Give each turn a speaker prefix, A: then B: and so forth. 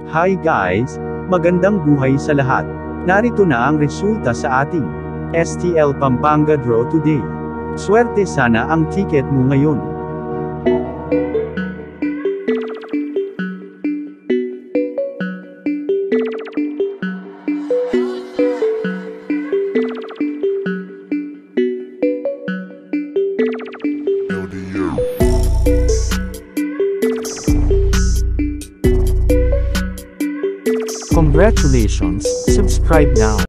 A: Hi guys! Magandang buhay sa lahat. Narito na ang resulta sa ating STL Pampanga Draw today. Swerte sana ang ticket mo ngayon.
B: Congratulations, subscribe now.